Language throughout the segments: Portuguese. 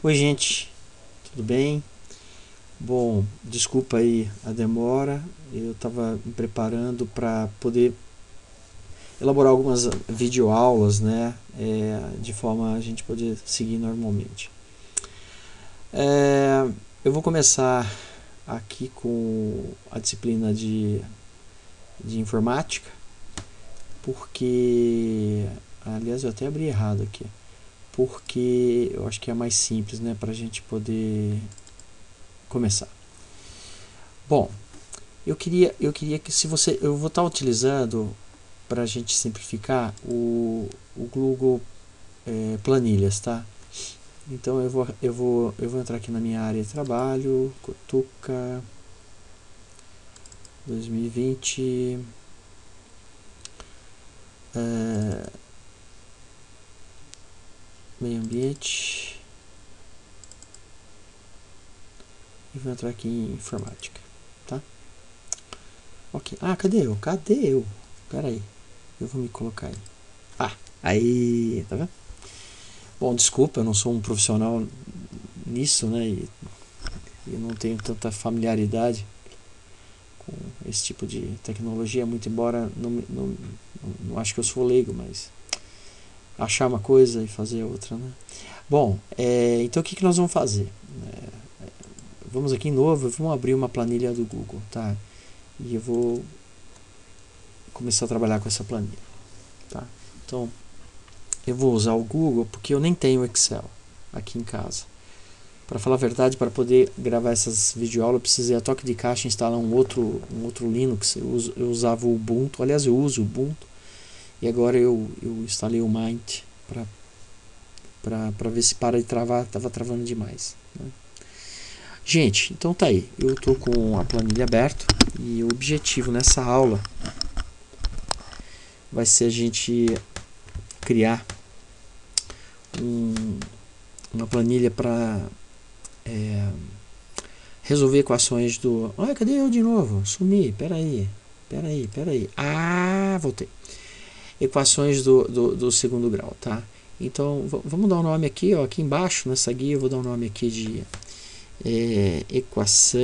Oi, gente, tudo bem? Bom, desculpa aí a demora. Eu estava me preparando para poder elaborar algumas videoaulas, né? De forma a gente poder seguir normalmente. Eu vou começar aqui com a disciplina de informática, porque, aliás, eu até abri errado aqui, porque eu acho que é mais simples, né, para a gente poder começar. Bom, eu queria que se você, eu vou estar utilizando para a gente simplificar o Google Planilhas, tá? Então eu vou entrar aqui na minha área de trabalho, Cutuca 2020, meio ambiente, e vou entrar aqui em informática, tá? Ok. Ah, cadê eu? Cadê eu? Pera aí, eu vou me colocar aí. Aí, tá vendo? Bom, desculpa, eu não sou um profissional nisso, né? E eu não tenho tanta familiaridade com esse tipo de tecnologia, muito embora não acho que eu sou leigo, mas achar uma coisa e fazer outra, né? Bom, então o que nós vamos fazer? Vamos aqui em novo, vamos abrir uma planilha do Google, tá? E eu vou começar a trabalhar com essa planilha, tá? Então, eu vou usar o Google porque eu nem tenho Excel aqui em casa. Para falar a verdade, para poder gravar essas videoaulas, eu precisei a toque de caixa instalar um outro Linux. Eu usava o Ubuntu, aliás, eu uso o Ubuntu, e agora eu instalei o Mint para ver se para de travar, estava travando demais, né? Gente, então tá aí, eu estou com a planilha aberta e o objetivo nessa aula vai ser a gente criar uma planilha para resolver equações do... Ai, cadê eu de novo? Sumi, peraí. Voltei. Equações do segundo grau, tá? Então, vamos dar um nome aqui, ó, aqui embaixo, nessa guia, eu vou dar um nome aqui de equação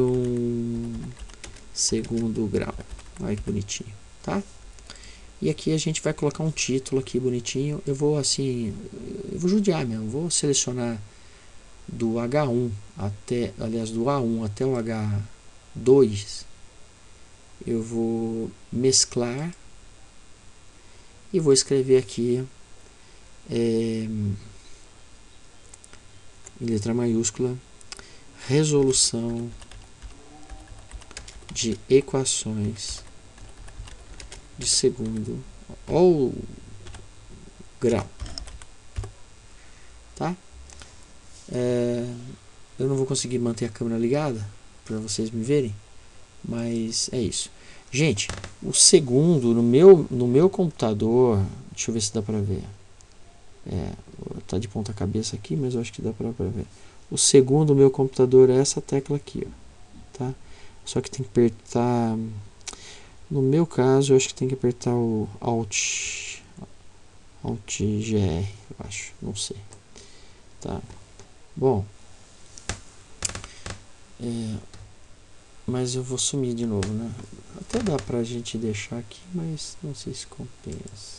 segundo grau. Olha que bonitinho, tá? E aqui a gente vai colocar um título aqui bonitinho. Eu vou judiar mesmo, vou selecionar do H1 até, aliás, do A1 até o H2, eu vou mesclar e vou escrever aqui em letra maiúscula, resolução de equações de segundo ou grau, tá? Eu não vou conseguir manter a câmera ligada para vocês me verem, mas é isso. Gente, o segundo no meu computador, deixa eu ver se dá para ver. Tá de ponta cabeça aqui, mas eu acho que dá para ver. O segundo no meu computador é essa tecla aqui, ó, tá? Só que tem que apertar, no meu caso, eu acho que tem que apertar o Alt GR, eu acho, não sei, tá? Bom, mas eu vou sumir de novo, né? Até dá pra gente deixar aqui, mas não sei se compensa.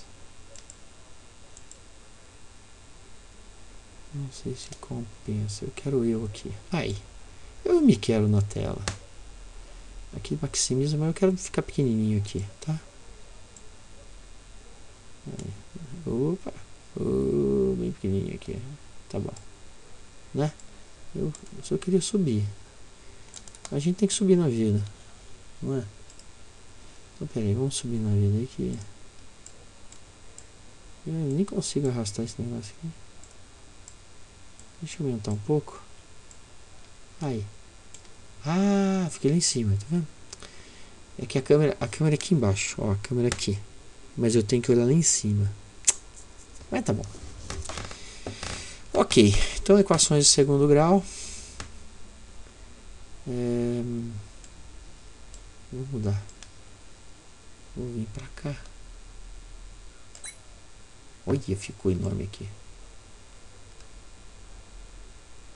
Não sei se compensa. Eu quero eu aqui. Aí, eu me quero na tela. Aqui maximiza, mas eu quero ficar pequenininho aqui, tá? Aí. Opa, bem pequenininho aqui. Tá bom, né? Eu só queria subir. A gente tem que subir na vida, não é? Então peraí, vamos subir na vida aí que eu nem consigo arrastar esse negócio aqui. Deixa eu aumentar um pouco. Aí. Fiquei lá em cima, tá vendo? É que a câmera é aqui embaixo, ó, a câmera aqui. Mas eu tenho que olhar lá em cima. Mas tá bom. Ok, então equações de segundo grau. Vou mudar. Vou vir pra cá. Olha, ficou enorme aqui.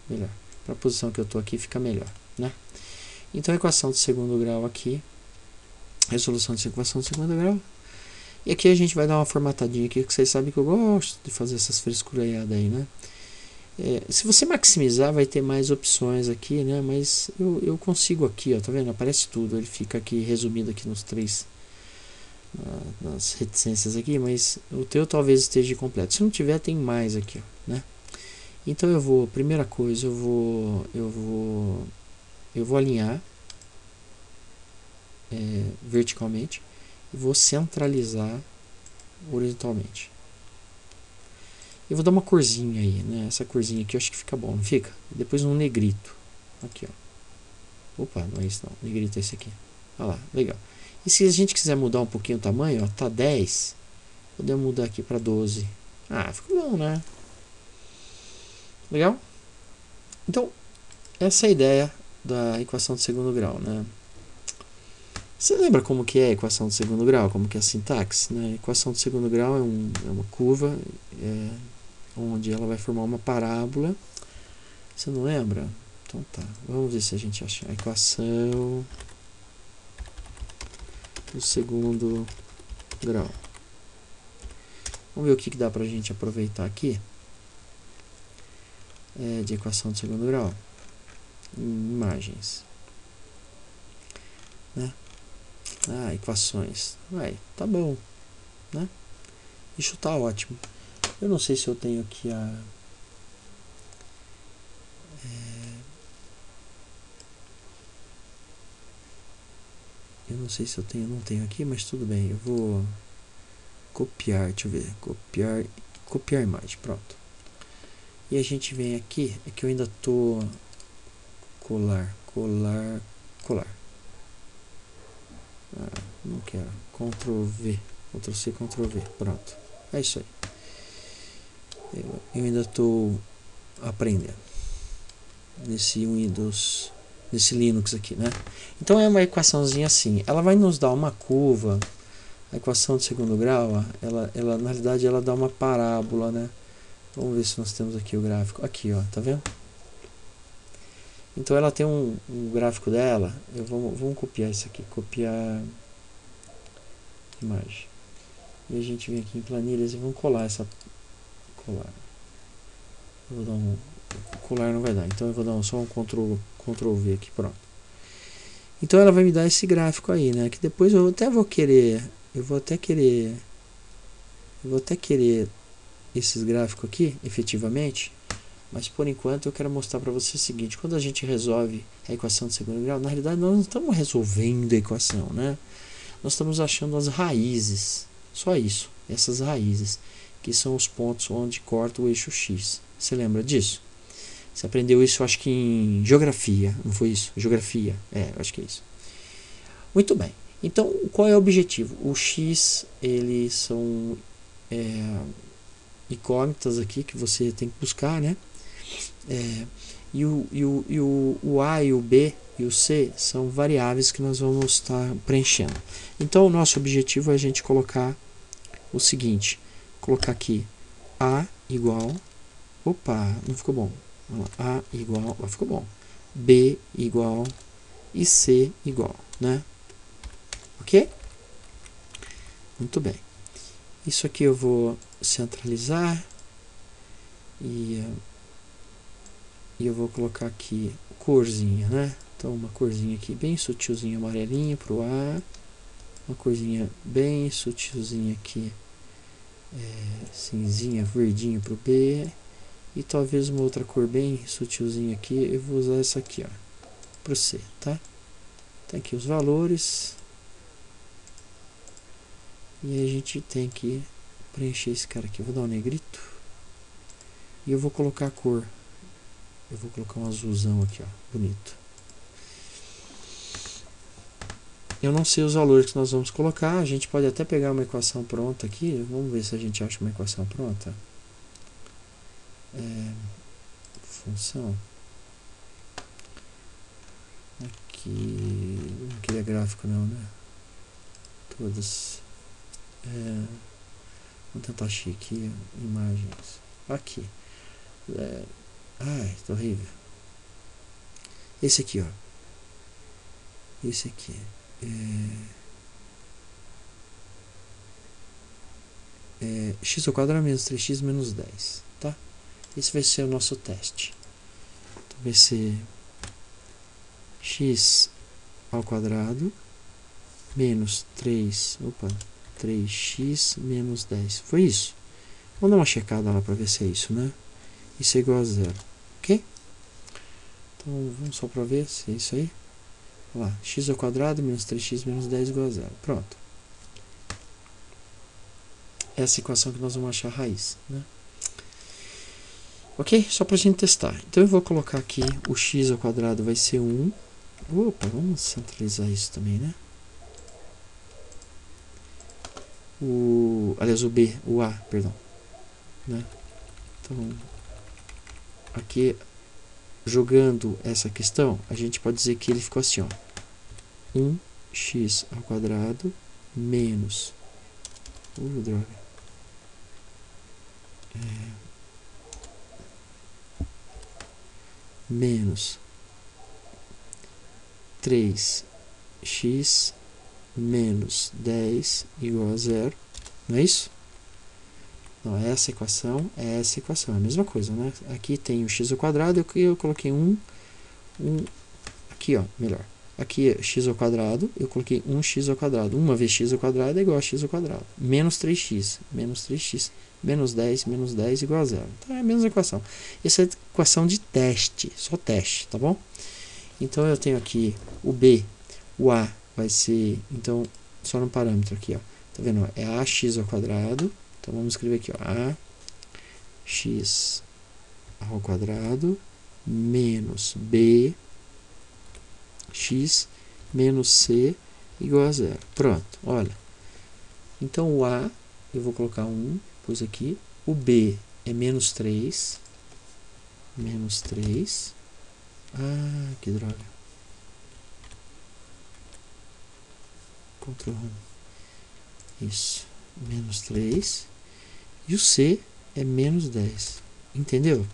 melhor. Para a posição que eu estou aqui fica melhor, né? Então a equação de segundo grau aqui, resolução de equação de segundo grau. E aqui a gente vai dar uma formatadinha aqui, que vocês sabem que eu gosto de fazer essas frescuraiadas aí, né? Se você maximizar, vai ter mais opções aqui, né? Mas eu consigo aqui, ó, tá vendo? Aparece tudo, ele fica aqui resumido aqui nos três, nas reticências aqui, mas o teu talvez esteja completo. Se não tiver, tem mais aqui, ó, né? Então eu vou, primeira coisa, eu vou alinhar verticalmente e vou centralizar horizontalmente. Eu vou dar uma corzinha aí, né? Essa corzinha aqui eu acho que fica bom, não fica? Depois um negrito. Aqui, ó. Opa, não é isso não. Negrito é esse aqui. Olha lá, legal. E se a gente quiser mudar um pouquinho o tamanho, ó, tá 10. Podemos mudar aqui para 12. Ah, ficou bom, né? Legal? Então, essa é a ideia da equação de segundo grau, né? Você lembra como que é a equação de segundo grau? Como que é a sintaxe? Né? A equação de segundo grau é uma curva onde ela vai formar uma parábola. Você não lembra? Então tá, vamos ver se a gente acha a equação do segundo grau. Vamos ver o que dá pra gente aproveitar aqui de equação do segundo grau. Imagens, né? Equações. Tá bom, né? Isso tá ótimo. Eu não sei se eu tenho aqui eu não sei se eu tenho, não tenho aqui, mas tudo bem. Eu vou copiar, deixa eu ver, copiar imagem, pronto. E a gente vem aqui, é que eu ainda tô colar. Não quero. Ctrl V, Ctrl C, Ctrl V, pronto. É isso aí. Eu ainda estou aprendendo nesse Windows, nesse Linux aqui, né? Então é uma equaçãozinha assim. Ela vai nos dar uma curva. A equação de segundo grau, ela na realidade ela dá uma parábola, né? Vamos ver se nós temos aqui o gráfico. Aqui, ó, tá vendo? Então ela tem um gráfico dela. Vamos copiar isso aqui. Copiar imagem. E a gente vem aqui em planilhas e vamos colar essa. Colar. Eu vou dar colar não vai dar. Então eu vou dar só um Ctrl V aqui, pronto. Então ela vai me dar esse gráfico aí, né? Que depois eu até vou querer. Eu vou até querer esses gráficos aqui, efetivamente. Mas por enquanto eu quero mostrar para você o seguinte: quando a gente resolve a equação de segundo grau, na realidade nós não estamos resolvendo a equação, né? Nós estamos achando as raízes, só isso, essas raízes, que são os pontos onde corta o eixo X. Você lembra disso? Você aprendeu isso, eu acho que em geografia, não foi isso? Geografia, eu acho que é isso. Muito bem. Então, qual é o objetivo? O X, eles são incógnitas aqui que você tem que buscar, né? E o A e o B e o C são variáveis que nós vamos estar preenchendo. Então o nosso objetivo é a gente colocar o seguinte, colocar aqui A igual, opa, não ficou bom, A igual, ficou bom, B igual e C igual, né? Ok? Muito bem. Isso aqui eu vou centralizar e eu vou colocar aqui corzinha, né? Então uma corzinha aqui bem sutilzinha amarelinha para o A, uma corzinha bem sutilzinha aqui cinzinha, verdinha para o B, e talvez uma outra cor bem sutilzinha aqui. Eu vou usar essa aqui, ó, para o C, tá? Tem aqui os valores e a gente tem que preencher esse cara aqui. Eu vou dar um negrito e eu vou colocar a cor. Eu vou colocar um azulzão aqui, ó, bonito. Eu não sei os valores que nós vamos colocar. A gente pode até pegar uma equação pronta aqui. Vamos ver se a gente acha uma equação pronta. Função. Aqui. Não queria gráfico não, né? Todas. Vamos tentar achar aqui imagens. Aqui. Ai, tá horrível. Esse aqui, ó. Esse aqui. X ao quadrado menos 3x menos 10. Tá? Esse vai ser o nosso teste. Então vai ser x ao quadrado menos 3x menos 10. Foi isso. Vamos dar uma checada lá para ver se é isso, né? Isso é igual a zero. Ok? Então vamos só para ver se é isso aí. Olha lá, x ao quadrado menos 3x menos 10 igual a zero. Pronto. Essa equação que nós vamos achar a raiz, né? Ok? Só para a gente testar. Então eu vou colocar aqui o x ao quadrado vai ser 1. Opa, vamos centralizar isso também, né? Aliás, o A, perdão. Né? Então, aqui, jogando essa questão, a gente pode dizer que ele ficou assim, ó. 1x ao quadrado menos... droga. Menos 3x menos 10 igual a zero. Não é isso? Não, essa equação é essa equação. É a mesma coisa, né? Aqui tem o x ao quadrado, eu coloquei aqui, ó, melhor. Aqui é x ao quadrado, eu coloquei 1x ao quadrado. Uma vez x ao quadrado é igual a x ao quadrado. Menos 3x, menos 10 igual a zero. Então é a mesma equação. Essa é a equação de teste, só teste, tá bom? Então eu tenho aqui o b, o a vai ser, então, só no parâmetro aqui, ó. Tá vendo? É ax ao quadrado. Então vamos escrever aqui, ó, ax ao quadrado menos b x menos c igual a zero. Pronto, olha. Então o A, eu vou colocar 1, pus aqui. O B é menos 3. Menos 3. Ah, que droga. Ctrl isso. Menos 3. E o C é menos 10. Entendeu?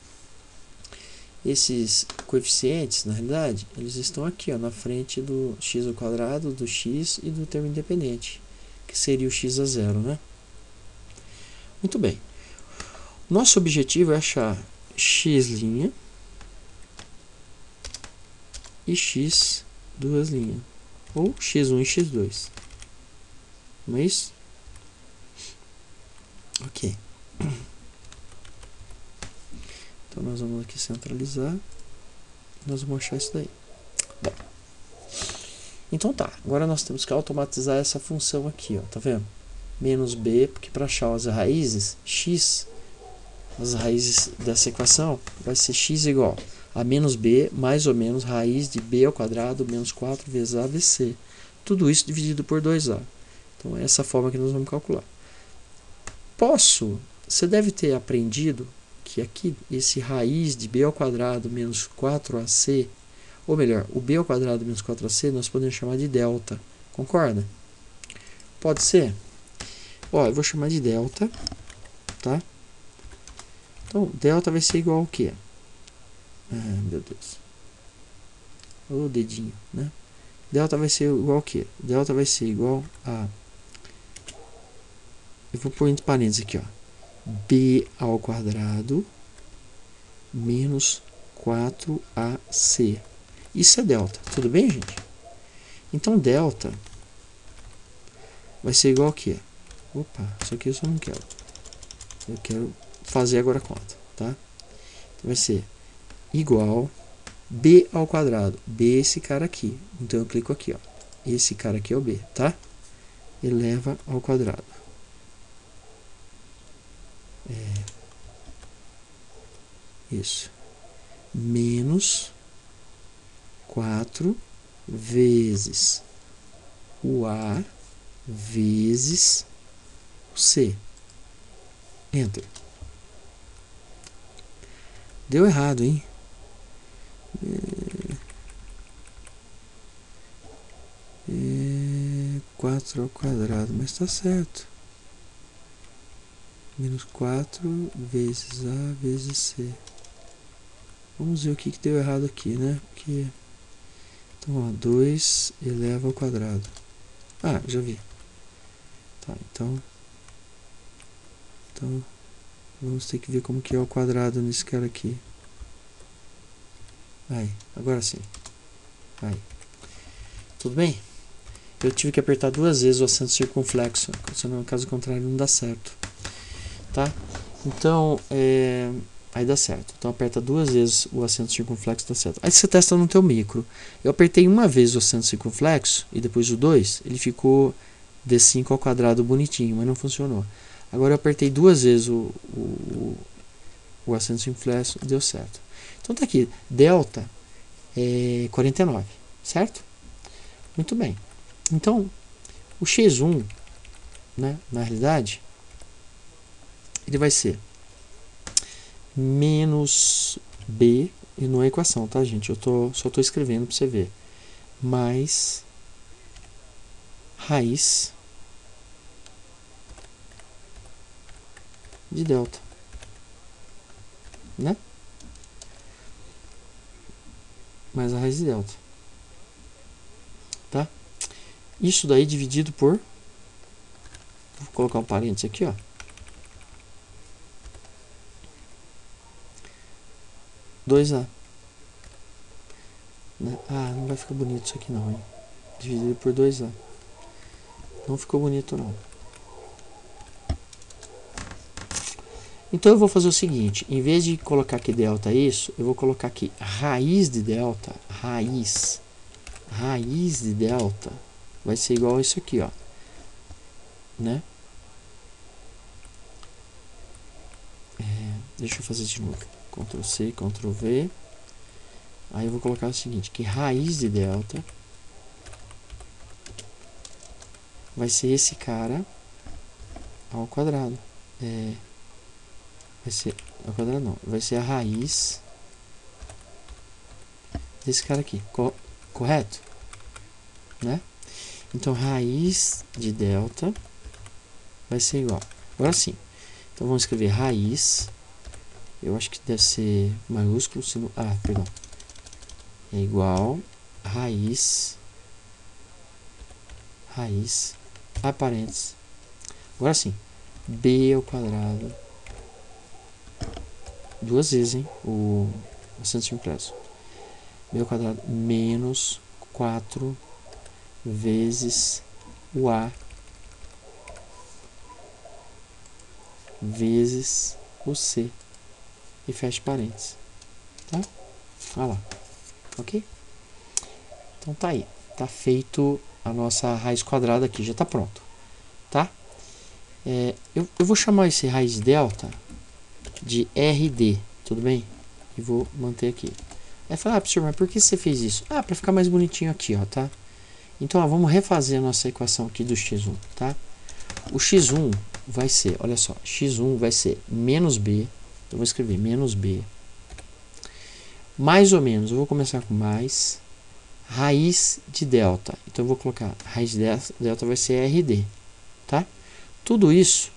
Esses coeficientes, na realidade, eles estão aqui, ó, na frente do x ao quadrado, do x e do termo independente, que seria o x a zero, né? Muito bem. Nosso objetivo é achar x' e x duas linhas, ou x1 e x2. Não é isso? Ok. Então nós vamos aqui centralizar. Nós vamos achar isso daí. Bom. Então tá. Agora nós temos que automatizar essa função aqui, ó. Tá vendo? Menos b, porque para achar as raízes, x, as raízes dessa equação, vai ser x igual a menos b, mais ou menos raiz de b ao quadrado, menos 4 vezes a vezes c. Tudo isso dividido por 2a. Então é essa forma que nós vamos calcular. Você deve ter aprendido que aqui, esse raiz de b ao quadrado menos 4ac, ou melhor, o b ao quadrado menos 4ac, nós podemos chamar de delta. Concorda? Pode ser? Ó, eu vou chamar de delta, tá? Então, delta vai ser igual ao quê? Ah, meu Deus. O dedinho, né? Delta vai ser igual ao quê? Delta vai ser igual a... Eu vou pôr entre parênteses aqui, ó. B ao quadrado menos 4ac. Isso é delta. Tudo bem, gente? Então, delta vai ser igual a quê? Opa, isso aqui eu só não quero. Eu quero fazer agora a conta, tá? Então, vai ser igual b ao quadrado. B é esse cara aqui. Então, eu clico aqui, ó. Esse cara aqui é o b, tá? Eleva ao quadrado. Isso. Menos 4 vezes o A vezes o C. Enter. Deu errado, hein? 4 ao quadrado, mas está certo. Menos 4 vezes A vezes C. Vamos ver o que deu errado aqui, né? Porque, então, ó, 2 eleva ao quadrado. Ah, já vi. Tá, então vamos ter que ver como que é o quadrado nesse cara aqui. Aí, agora sim. Aí. Tudo bem? Eu tive que apertar 2 vezes o acento circunflexo, senão, caso contrário, não dá certo. Tá? Então, aí dá certo. Então, aperta 2 vezes o acento circunflexo, dá certo. Aí você testa no teu micro. Eu apertei uma vez o acento circunflexo e depois o 2, ele ficou D5 ao quadrado bonitinho, mas não funcionou. Agora eu apertei 2 vezes o acento circunflexo e deu certo. Então tá aqui, delta é 49, certo? Muito bem. Então, o x1, né, na realidade, ele vai ser menos b, e não é equação, tá, gente? Eu só estou escrevendo para você ver. Mais raiz de delta, né? Mais a raiz de delta, tá? Isso daí dividido por, vou colocar um parênteses aqui, ó. Dois a, né? Ah, não vai ficar bonito isso aqui não, hein? Dividido por 2a. Não ficou bonito não. Então eu vou fazer o seguinte, em vez de colocar aqui delta isso, eu vou colocar aqui raiz de delta, raiz de delta vai ser igual a isso aqui, ó, né? Deixa eu fazer de novo, Ctrl C, Ctrl V, aí eu vou colocar o seguinte, que raiz de delta vai ser esse cara ao quadrado, vai ser ao quadrado não, vai ser a raiz desse cara aqui, correto? Né? Então raiz de delta vai ser igual, agora sim, então vamos escrever raiz, eu acho que deve ser maiúsculo, sino, perdão, é igual raiz, a parênteses, agora sim, b ao quadrado, 2 vezes, hein, o acento circunflexo, b ao quadrado menos 4 vezes o a vezes o c, e fecha parênteses, tá? Olha lá, ok? Então tá aí, tá feito a nossa raiz quadrada aqui, já tá pronto, tá? Eu vou chamar esse raiz delta de RD, tudo bem? E vou manter aqui. Aí fala, professor, mas por que você fez isso? Para ficar mais bonitinho aqui, ó, tá? Então, ó, vamos refazer a nossa equação aqui do x1, tá? O x1 vai ser, olha só, x1 vai ser menos b, eu vou escrever menos b, mais ou menos, eu vou começar com mais, raiz de delta, então eu vou colocar, raiz de delta vai ser RD, tá? Tudo isso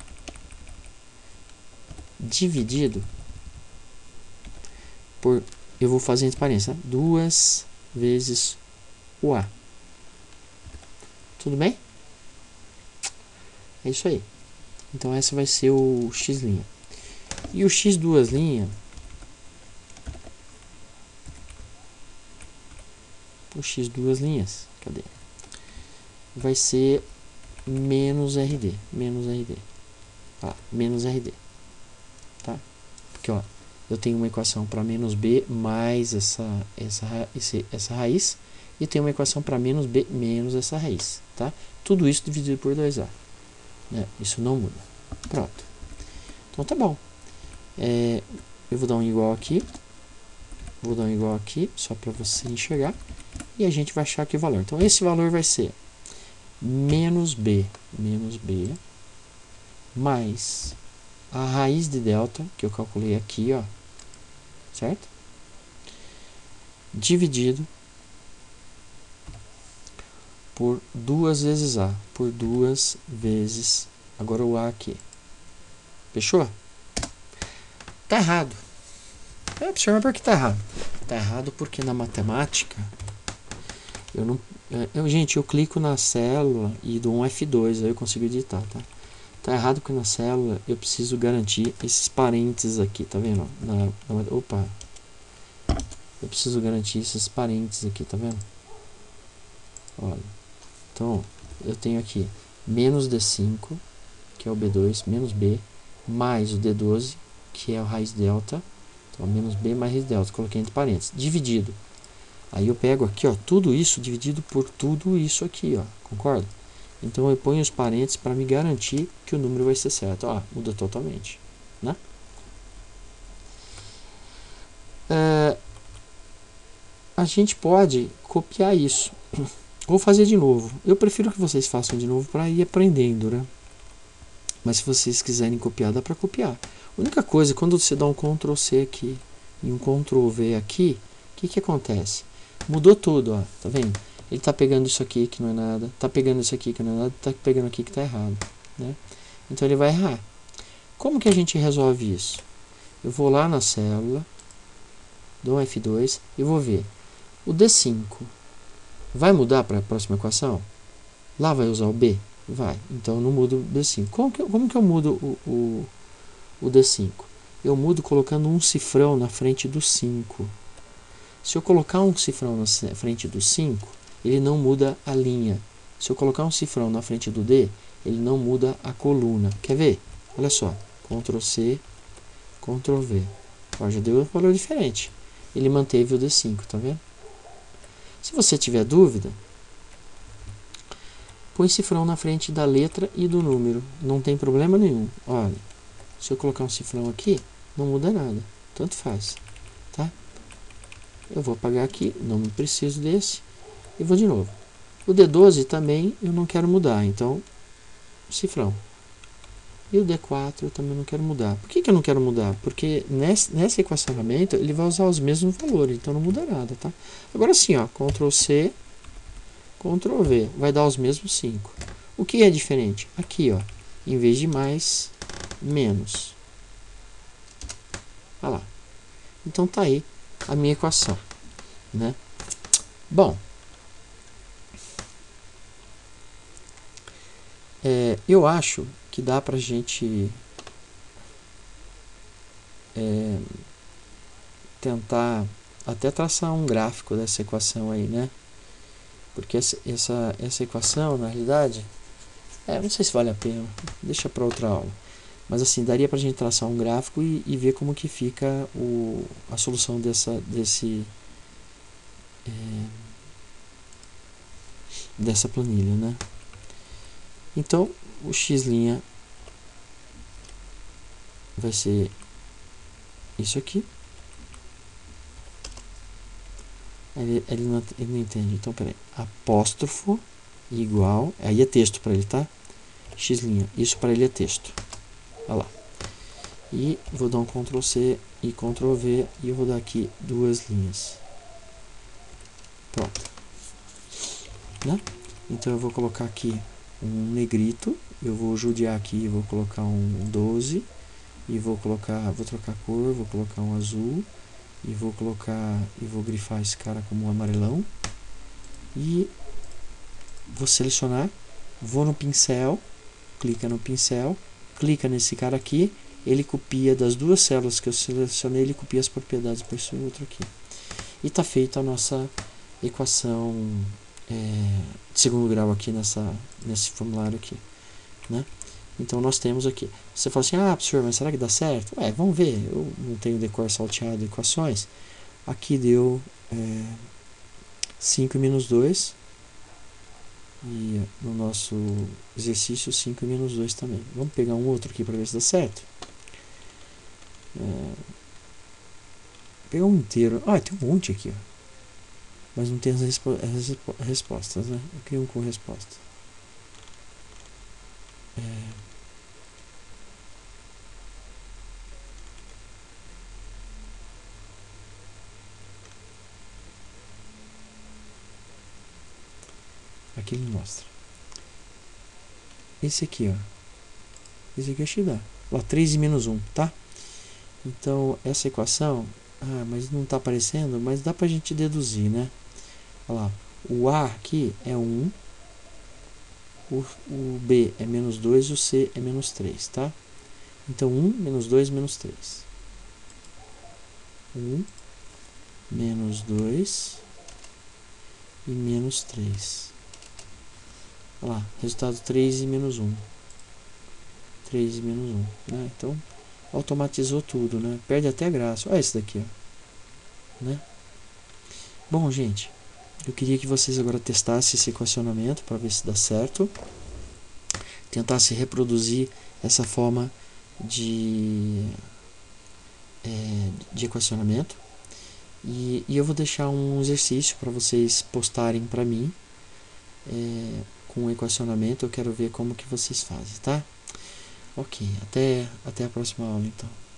dividido por, eu vou fazer entre parênteses, 2 vezes o a. Tudo bem? É isso aí. Então essa vai ser o x'. E o x', o x', cadê? Vai ser menos RD, menos RD, tá? Porque, ó, eu tenho uma equação para menos b mais essa raiz, e tenho uma equação para menos b menos essa raiz, tá? Tudo isso dividido por 2a, né? Isso não muda. Pronto. Então tá bom. Eu vou dar um igual aqui, só para você enxergar, e a gente vai achar aqui o valor. Então esse valor vai ser menos b mais a raiz de delta, que eu calculei aqui, ó, certo? Dividido por 2 vezes a, por 2 vezes, agora o a aqui. Fechou? Tá errado. Professor, mas por que tá errado? Tá errado porque na matemática eu não... gente, eu clico na célula e dou um F2, aí eu consigo editar, tá? Tá errado porque na célula eu preciso garantir esses parênteses aqui, tá vendo? Opa! Eu preciso garantir esses parênteses aqui, tá vendo? Olha. Então, eu tenho aqui menos D5, que é o B2, menos B, mais o D12, que é o raiz delta. Então, menos B mais raiz delta, coloquei entre parênteses, dividido. Aí eu pego aqui, ó, tudo isso dividido por tudo isso aqui, ó, concorda? Então eu ponho os parênteses para me garantir que o número vai ser certo. Ó, muda totalmente, né? A gente pode copiar isso. Vou fazer de novo. Eu prefiro que vocês façam de novo para ir aprendendo, né? Mas se vocês quiserem copiar, dá para copiar. A única coisa, quando você dá um Ctrl C aqui e um Ctrl V aqui, o que acontece? Mudou tudo, ó, tá vendo? Ele está pegando isso aqui que não é nada, está pegando isso aqui que não é nada, está pegando aqui que está errado, né? Então ele vai errar. Como que a gente resolve isso? Eu vou lá na célula, dou um F2 e vou ver. O D5 vai mudar para a próxima equação? Lá vai usar o B? Vai. Então eu não mudo o D5. Como que eu mudo o D5? Eu mudo colocando um cifrão na frente do 5. Se eu colocar um cifrão na frente do 5, ele não muda a linha. Se eu colocar um cifrão na frente do D, ele não muda a coluna. Quer ver? Olha só. Ctrl C, Ctrl V. Ó, já deu um valor diferente. Ele manteve o D5, tá vendo? Se você tiver dúvida, põe cifrão na frente da letra e do número. Não tem problema nenhum. Olha, se eu colocar um cifrão aqui, não muda nada. Tanto faz. Tá? Eu vou apagar aqui, não preciso desse. E vou de novo. O D12 também eu não quero mudar, então cifrão. E o D4 eu também não quero mudar. Por que eu não quero mudar? Porque nesse equacionamento ele vai usar os mesmos valores, então não muda nada, tá? Agora sim, ó, Ctrl C, Ctrl V, vai dar os mesmos 5. O que é diferente? Aqui, ó, em vez de mais, menos. Olha lá. Então tá aí a minha equação, né? Bom, eu acho que dá pra gente tentar até traçar um gráfico dessa equação aí, né? Porque essa equação, na realidade, não sei se vale a pena, deixa para outra aula. Mas assim, daria pra gente traçar um gráfico e ver como que fica a solução dessa planilha, né? Então, o x' vai ser isso aqui. Ele não entende. Então, peraí. Apóstrofo igual. Aí é texto para ele, tá? X'. Isso para ele é texto. Olha lá. E vou dar um Ctrl C e Ctrl V. E eu vou dar aqui 2 linhas. Pronto. Né? Então eu vou colocar aqui um negrito. Eu vou judiar aqui. Vou colocar um 12. E vou trocar a cor. Vou colocar um azul. E vou grifar esse cara como um amarelão. E vou selecionar, vou no pincel, clica no pincel, clica nesse cara aqui, ele copia das duas células que eu selecionei, ele copia as propriedades para esse outro aqui. E está feita a nossa equação de segundo grau aqui nesse formulário aqui, né? Então nós temos aqui. Você fala assim, professor, mas será que dá certo? Vamos ver, eu não tenho decor salteado de equações. Aqui deu 5 menos 2. E no nosso exercício 5 menos 2 também. Vamos pegar um outro aqui para ver se dá certo. Pegar um inteiro. Tem um monte aqui, ó. Mas não tem as respostas, né? Eu queria um com resposta. Aqui ele mostra. Esse aqui, ó. Esse aqui eu te dá. 3 e menos 1, tá? Então, essa equação Ah, mas não está aparecendo, mas dá pra gente deduzir, né? Olha lá, o A aqui é 1, o B é menos 2 e o C é menos 3, tá? Então 1, menos 2, menos 3. 1, menos 2 e menos 3. Olha lá, resultado 3 e menos 1. 3 e menos 1, né? Então, automatizou tudo, né? Perde até a graça. Olha esse daqui, ó, né? Bom, gente, eu queria que vocês agora testassem esse equacionamento para ver se dá certo. Tentassem reproduzir essa forma de, de equacionamento. E eu vou deixar um exercício para vocês postarem para mim com o equacionamento. Eu quero ver como que vocês fazem, tá? Ok, até a próxima aula então.